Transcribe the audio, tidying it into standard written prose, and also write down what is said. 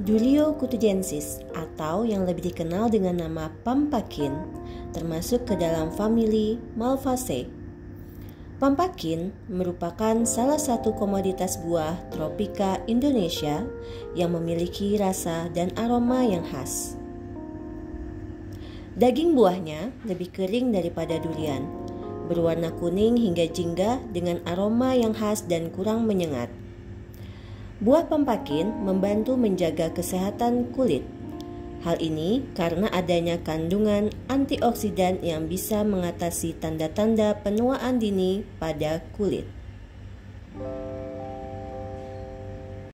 Duliocutujensis atau yang lebih dikenal dengan nama pumpkin termasuk ke dalam famili Malvaceae. Pumpkin merupakan salah satu komoditas buah tropika Indonesia yang memiliki rasa dan aroma yang khas. Daging buahnya lebih kering daripada durian, berwarna kuning hingga jingga dengan aroma yang khas dan kurang menyengat. Buah pumpkin membantu menjaga kesehatan kulit. Hal ini karena adanya kandungan antioksidan yang bisa mengatasi tanda-tanda penuaan dini pada kulit.